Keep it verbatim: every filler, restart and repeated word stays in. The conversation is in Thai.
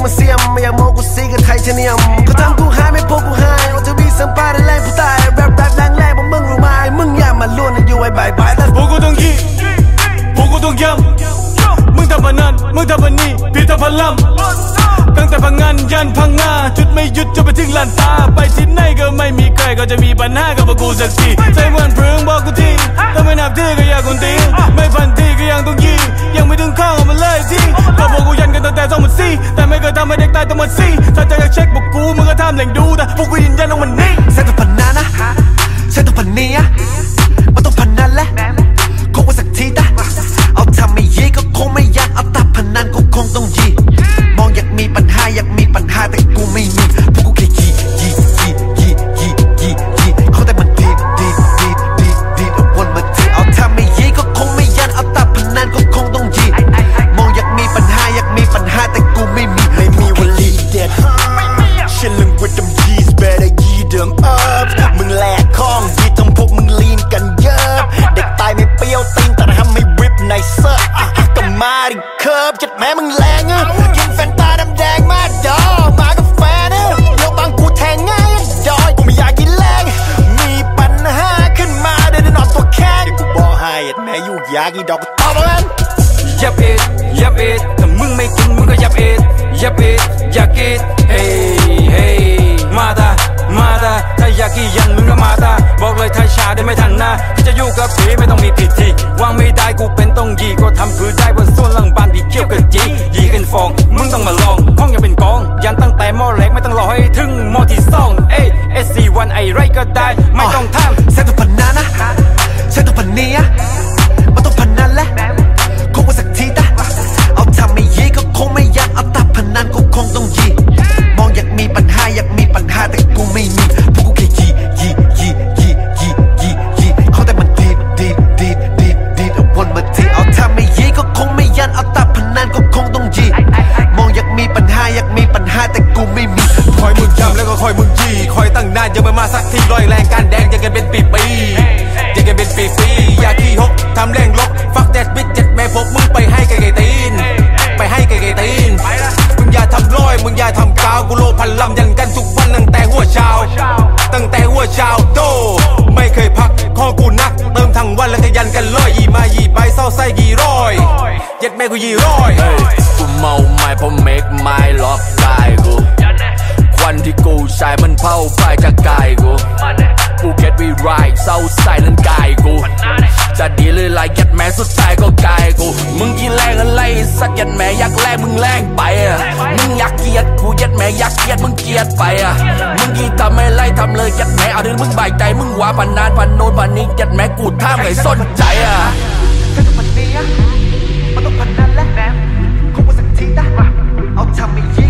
มาเสียมไม่อยากมองกูซีกับไทยเทเนียมเขาทำกูหายไม่พบกูหายเราจะมีสัมภาระแรงผู้ตายแรปแรปแรงแรงพวกมึงรู้ไหมมึงอย่ามาล้วนอยู่ไอ้บายบายพวกกูต้องยี่พวกกูต้องย้ำมึงทำมันนั่นมึงทำมันนี่พี่ทำพลัมตั้งแต่พังงานยันพังงาจุดไม่หยุดจนไปถึงลานตาไปที่ไหนก็ไม่มีใครก็จะมีปัญหากับพวกกูสักทีใจมันเพลิงบอกกูทีถ้าไม่นับที่ก็อยากคนตีไม่พันทีก็ยังต้องยียังไม่ถึงข้างมันเลยทีก็พวกกูยันกันตั้งแต่สองพันสี่แต่ไม่เคยทำให้เด็กตายต้องมาซีถ้าจะอยากเช็คพวกกูมึงก็ทำแหล่งดูแต่พวกกูยืนยันว่ามันนี่เส้นตัวพันนั้นนะเส้นตัวพันนี้มันต้องพันนั้นแหละคงว่าสักทีนะเอาทำไม่ยีก็คงไม่ยันเอาตับพันนั้นก็คงต้องยีมองอยากมีปัญหาอยากมีปัญหาแต่กูไม่มีพวกกูแค่ยียียียียียียีเขาแต่มันดีดีดีดีดีเอาวนมาทีเอาทำไม่ยีก็คงไม่ยันเอาตับพันนั้นก็คงต้องยีมองอยากมีปัญหาอยากมีปัญหาแต่กูไม่มีไม่มีวันลีเด็ดChillin' with them G's better eat them up มึงแหลกคล้องยีจำพวกมึงลีนกันเยอะเด็กตายไม่เปรี้ยวตีนแต่ทำให้วิบในเซิร์ฟก็มาดิเคิร์ฟจัดแม้มึงแรงอ่ะกินแฟนตาดำแดงมากดอมากับแฟนอ่ะเดี๋ยวบางกูแทงง่ายดอยกูไม่อยากกินแรงมีปัญหาขึ้นมาเดินนอนตัวแข็งกูบอกให้แม่ยุ่งยากอีดอกก็ตอบมันยับเอ็ดยับเอ็ดถ้ามึงไม่กินมึงก็ยับเอ็ดยับเอ็ดอยากกินเฮ้เฮ้มาตามาตาถ้าอยากกินยันมึงก็มาตาบอกเลยไทยชาได้ไม่ทันนะที่จะอยู่กับผีไม่ต้องมีพิธีวางไม่ได้กูเป็นต้องยีก็ทำคือได้บนส่วนหลังบ้านที่เกี่ยวกันจียีกันฟองมึงต้องมาลองห้องอย่าเป็นกองยันตั้งแต่มอแรกไม่ต้องรอให้ถึงมอที่สองเอเอสซีวันไอไรก็ได้ไม่ต้องทำเส้นตัวพันนั้นนะเส้นตัวพันนี้มันต้องพันนั้นแหละคงว่าสักทีนะเอาทำไม่ยีก็คงไม่ยันเอาตับพันนั้นก็คงต้องยีมองอยากมีปัญหาอยากมีปัญหาแต่กูไม่มีพวกกูแค่ยียียียียียียีเขาแต่มันดีดีดีดีดีเอาวนมาทีเอาทำไม่ยีก็คงไม่ยันเอาตับพันนั้นก็คงต้องยีมองอยากมีปัญหาอยากมีปัญหาแต่กูไม่มีคอยมึงย้ำแล้วก็คอยมึงยีคอยตั้งนานยังไม่มาสักทีลอยแรงการแดงยังกันเป็นปีปียังกันเป็นปีปีอยากขี้หกทำแรงลบฟักแดดบิดเจ็ดแม่พกมึงไปให้ไก่ไก่ตีนไปให้ไก่ไก่ตีนมึงอย่าทำร้อยมึงอย่าทำกาวกูโลพันลำยันกันทุกวันตั้งแต่หัวเช้าตั้งแต่หัวเช้าโตไม่เคยพักข้อกูนักเติมทั้งวันแล้วก็ยันกันร้อยยี่มายี่ไปเศร้าใส่กี่ร้อยเย็ดแม่กูยี่ร้อยกูเมาไม่เพราะเมกไม่ล็อกกายกูควันที่กูใส่มันเผาไปจากกายกูกูเก็ตวีไรเศร้าใส่นั้นกายกูจะดีหรือไรยัดแม่สุดท้ายก็กายกูมึงกี่แรงอะไรสักยัดแม่ยักแรงมึงแรงไปอ่ะมึงอยากเกียดกูยัดแม่ยักเกียดมึงเกียดไปอ่ะมึงกี่ทำไม่ไล่ทำเลยยัดแม่เอาดิมึงใบใจมึงว่าพันนานพันโน้นพันนี้ยัดแม่กูท่ามไงสนใจอ่ะเส้นพันนี้มันต้องพันนั้นแหละคงว่าสักทีนะเอาทำไม่